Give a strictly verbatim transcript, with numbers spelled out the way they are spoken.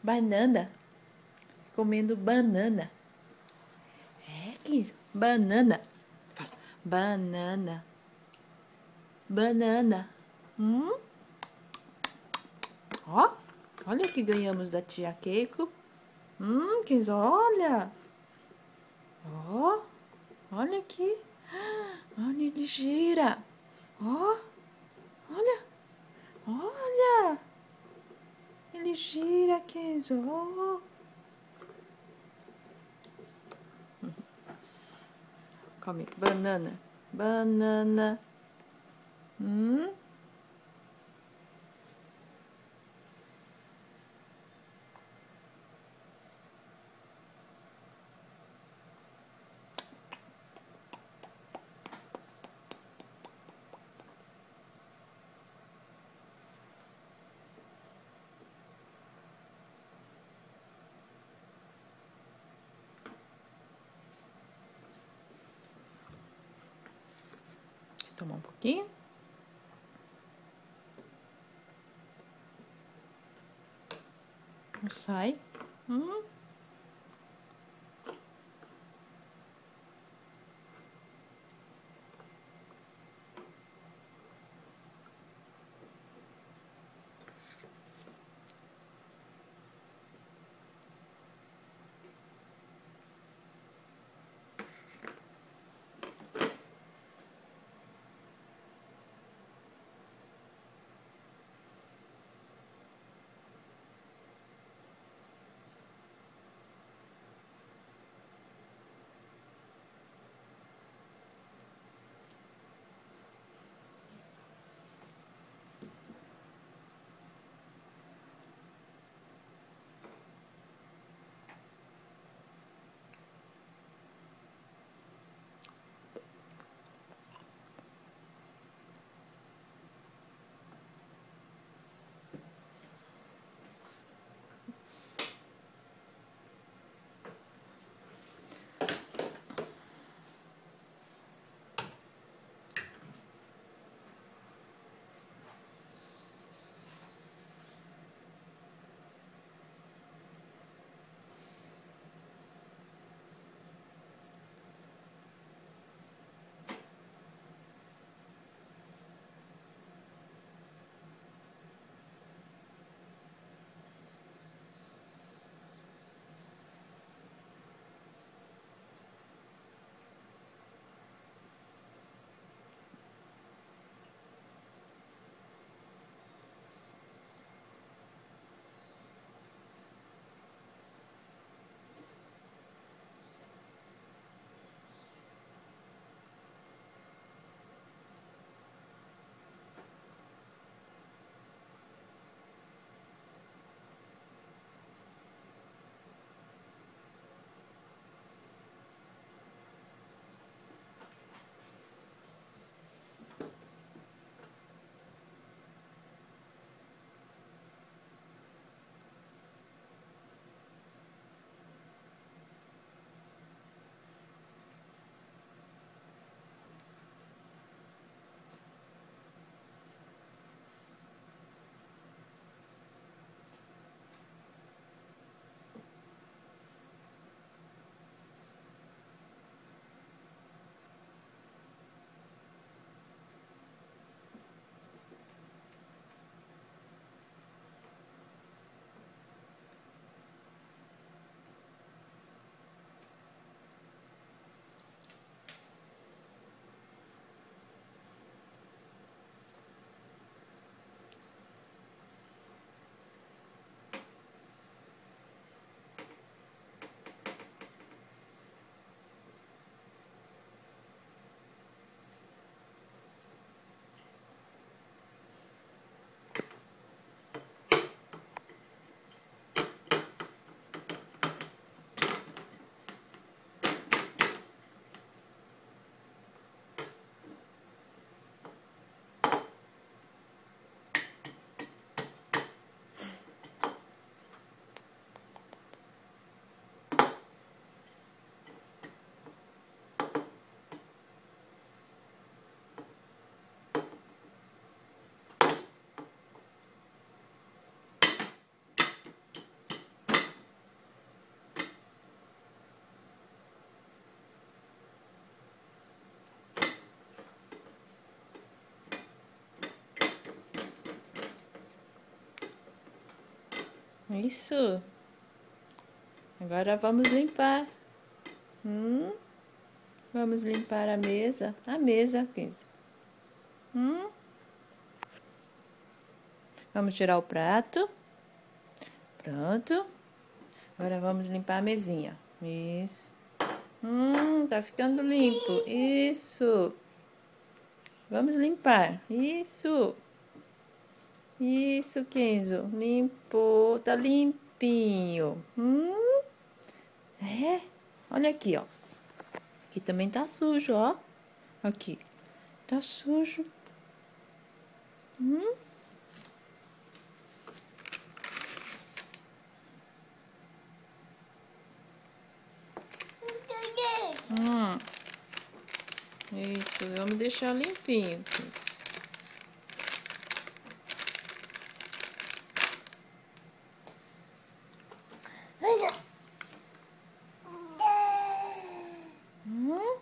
Banana. Comendo banana. É, Kenzo. Banana. Fala. Banana. Banana. Hum? Ó. Olha o que ganhamos da tia Keiko. Hum, Kenzo, olha. Ó. Olha aqui. Olha, ele gira. Ó. Olha. Olha. Ele gira, Kenzo. Ó. Come. Banana. Banana. Hum? Tomar um pouquinho. Não sai. Hum. Isso. Agora vamos limpar. Hum? Vamos limpar a mesa. A mesa, Kenzo. Hum? Vamos tirar o prato. Pronto. Agora vamos limpar a mesinha. Isso. Hum, tá ficando limpo. Isso. Vamos limpar. Isso. Isso, Kenzo. Limpou. Tá limpinho. Hum? É. Olha aqui, ó. Aqui também tá sujo, ó. Aqui. Tá sujo. Hum? Hum. Isso, vamos deixar limpinho. Isso. Hum?